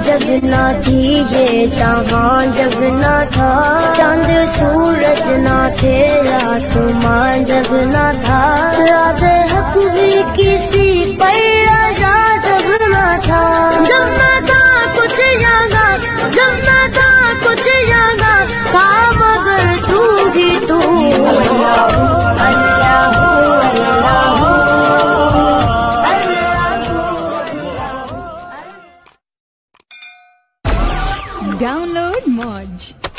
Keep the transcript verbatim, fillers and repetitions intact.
जब ना थी ये जहां, जब ना था चांद सूरज ना थे आसमां, जब ना था राज़े हक भी किसी पर आजा, जब ना था जब ना था कुछ यादा, जब ना था कुछ यादा था मगर तू ही तू। Download Moj.